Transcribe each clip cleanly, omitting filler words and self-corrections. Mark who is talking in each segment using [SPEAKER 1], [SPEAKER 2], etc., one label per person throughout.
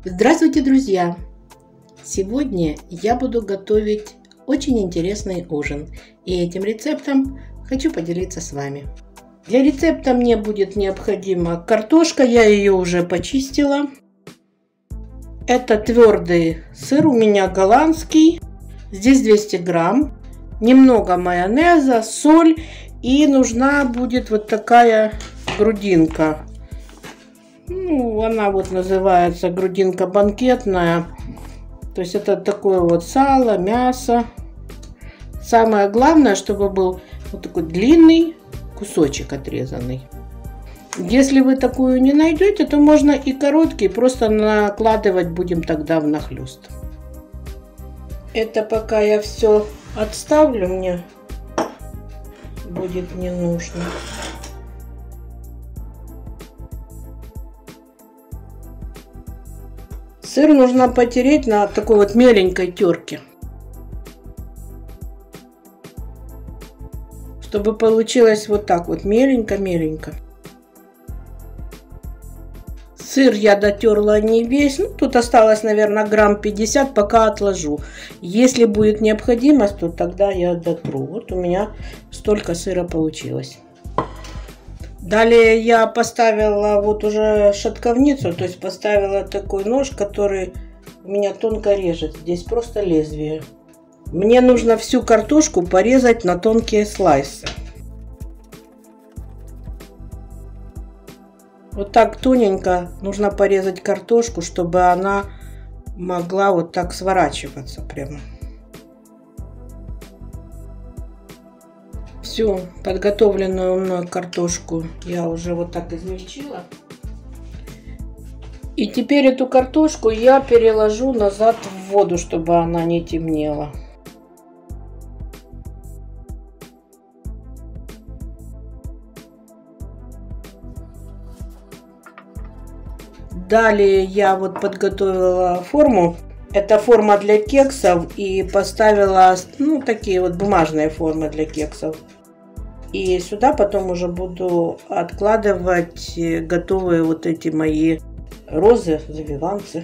[SPEAKER 1] Здравствуйте, друзья! Сегодня я буду готовить очень интересный ужин, и этим рецептом хочу поделиться с вами. Для рецепта мне будет необходима картошка, я ее уже почистила. Это твердый сыр, у меня голландский, здесь 200 грамм, немного майонеза, соль, и нужна будет вот такая грудинка. Она вот называется грудинка банкетная. То есть это такое вот сало, мясо. Самое главное, чтобы был вот такой длинный кусочек отрезанный. Если вы такую не найдете, то можно и короткий, просто накладывать будем тогда внахлёст. Это пока я все отставлю, мне будет не нужно. Сыр нужно потереть на такой вот меленькой терке, чтобы получилось вот так вот меленько-меленько. Сыр я дотерла не весь, тут осталось, наверное, грамм 50, пока отложу. Если будет необходимость, то тогда я дотру. Вот у меня столько сыра получилось. Далее я поставила вот уже шатковницу, то есть поставила такой нож, который у меня тонко режет. Здесь просто лезвие. Мне нужно всю картошку порезать на тонкие слайсы. Вот так тоненько нужно порезать картошку, чтобы она могла вот так сворачиваться прямо. Всю подготовленную мной картошку я уже вот так измельчила. И теперь эту картошку я переложу назад в воду, чтобы она не темнела. Далее я вот подготовила форму. Это форма для кексов, и поставила такие вот бумажные формы для кексов. И сюда потом уже буду откладывать готовые вот эти мои розы, завиванцы.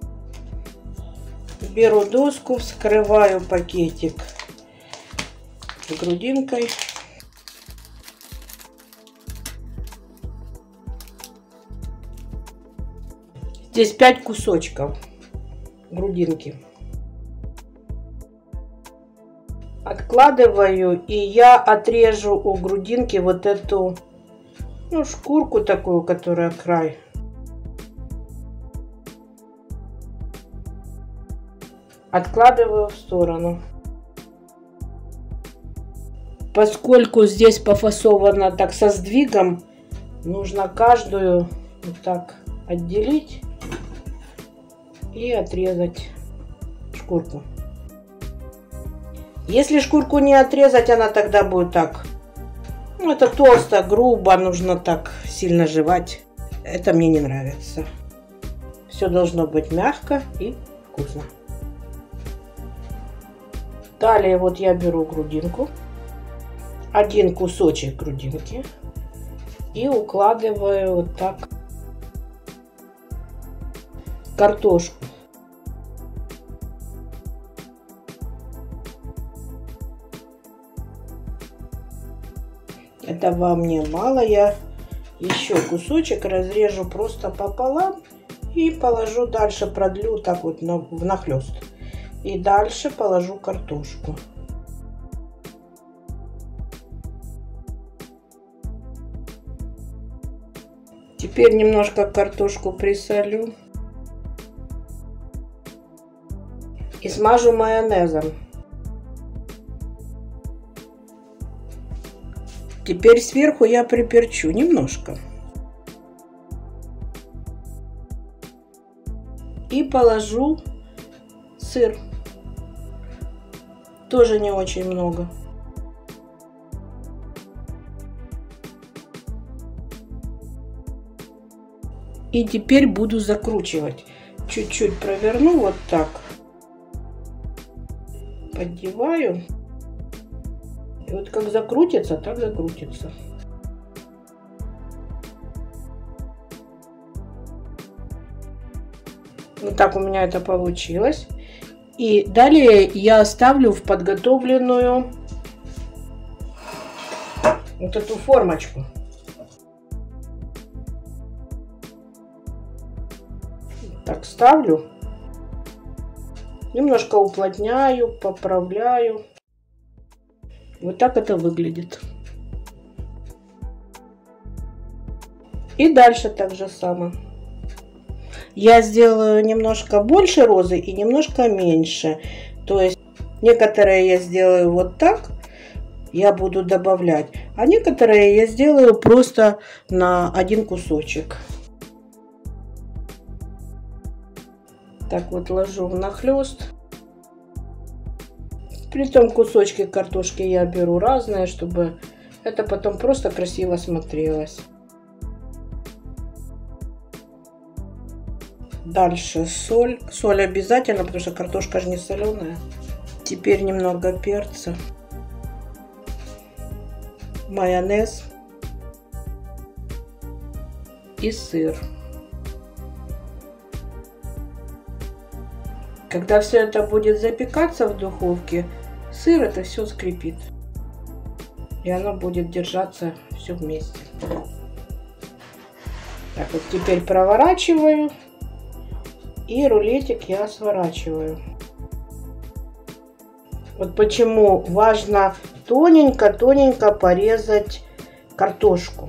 [SPEAKER 1] Беру доску, вскрываю пакетик с грудинкой. Здесь 5 кусочков грудинки. Откладываю, и я отрежу у грудинки вот эту шкурку такую, которая край. Откладываю в сторону. Поскольку здесь пофасовано так со сдвигом, нужно каждую вот так отделить и отрезать шкурку. Если шкурку не отрезать, она тогда будет так. Это толсто, грубо, нужно так сильно жевать. Это мне не нравится. Все должно быть мягко и вкусно. Далее вот я беру грудинку, один кусочек грудинки, и укладываю вот так картошку. Этого мне мало, я еще кусочек разрежу просто пополам и положу дальше, продлю так вот внахлёст. И дальше положу картошку. Теперь немножко картошку присолю и смажу майонезом. Теперь сверху я приперчу немножко. И положу сыр. Тоже не очень много. И теперь буду закручивать. Чуть-чуть проверну вот так. Поддеваю. И вот как закрутится, так закрутится. Вот так у меня это получилось. И далее я ставлю в подготовленную вот эту формочку. Так, ставлю. Немножко уплотняю, поправляю. Вот так это выглядит. И дальше так же самое. Я сделаю немножко больше розы и немножко меньше. То есть некоторые я сделаю вот так, я буду добавлять. А некоторые я сделаю просто на один кусочек. Так вот ложу внахлёст. Притом кусочки картошки я беру разные, чтобы это потом просто красиво смотрелось. Дальше соль. Соль обязательно, потому что картошка же не соленая. Теперь немного перца. Майонез. И сыр. Когда все это будет запекаться в духовке, сыр это все скрипит. И оно будет держаться все вместе. Так вот теперь проворачиваю. И рулетик я сворачиваю. Вот почему важно тоненько-тоненько порезать картошку.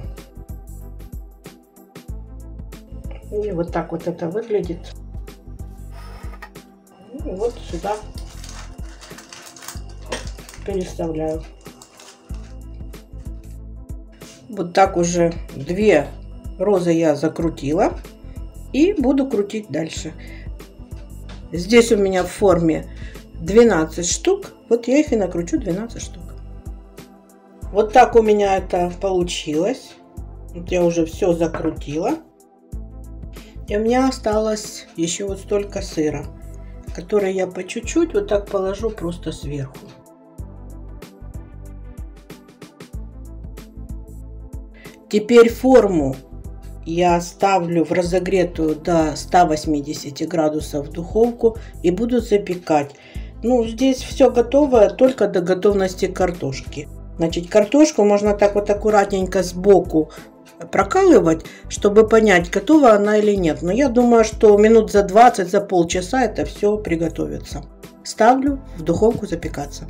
[SPEAKER 1] И вот так вот это выглядит. И вот сюда переставляю. Вот так уже 2 розы я закрутила. И буду крутить дальше. Здесь у меня в форме 12 штук. Вот я их и накручу 12 штук. Вот так у меня это получилось. Вот я уже все закрутила. И у меня осталось еще вот столько сыра, который я по чуть-чуть вот так положу просто сверху. Теперь форму я ставлю в разогретую до 180 градусов духовку и буду запекать. Ну, здесь все готово, только до готовности картошки. Значит, картошку можно так вот аккуратненько сбоку прокалывать, чтобы понять, готова она или нет. Но я думаю, что минут за 20, за полчаса это все приготовится. Ставлю в духовку запекаться.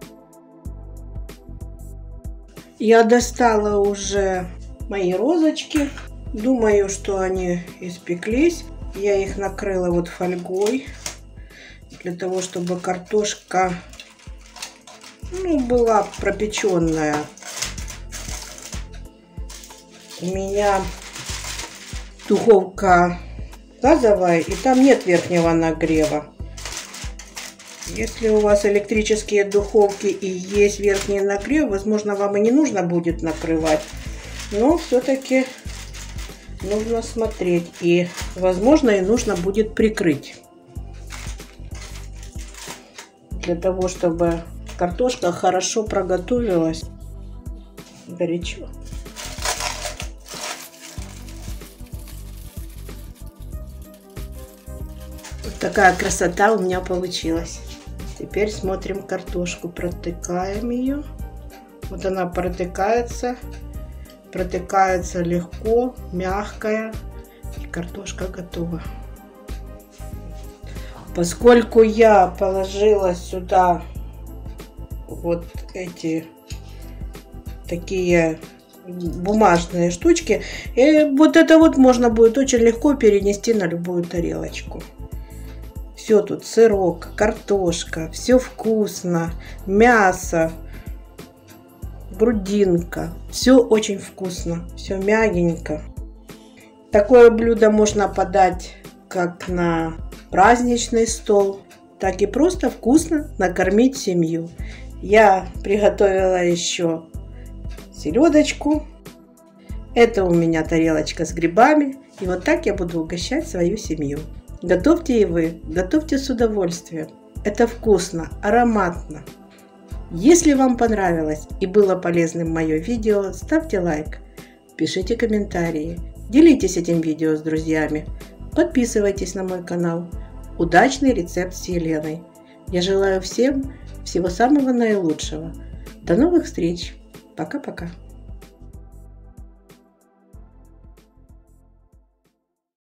[SPEAKER 1] Я достала уже мои розочки. Думаю, что они испеклись. Я их накрыла вот фольгой, для того, чтобы картошка была пропеченная. У меня духовка газовая, и там нет верхнего нагрева. Если у вас электрические духовки и есть верхний нагрев, возможно, вам и не нужно будет накрывать. Но все-таки нужно смотреть, и возможно и нужно будет прикрыть, для того чтобы картошка хорошо проготовилась. Горячо. Вот такая красота у меня получилась. Теперь смотрим картошку, протыкаем ее. Вот она протыкается легко, мягкая, и картошка готова. Поскольку я положила сюда вот эти такие бумажные штучки, и вот это вот можно будет очень легко перенести на любую тарелочку. Все тут: сырок, картошка, все вкусно, мясо, грудинка. Все очень вкусно, все мягенько. Такое блюдо можно подать как на праздничный стол, так и просто вкусно накормить семью. Я приготовила еще селедочку. Это у меня тарелочка с грибами. И вот так я буду угощать свою семью. Готовьте и вы, готовьте с удовольствием. Это вкусно, ароматно. Если вам понравилось и было полезным мое видео, ставьте лайк, пишите комментарии, делитесь этим видео с друзьями. Подписывайтесь на мой канал. Удачный рецепт с Еленой. Я желаю всем всего самого наилучшего. До новых встреч. Пока-пока.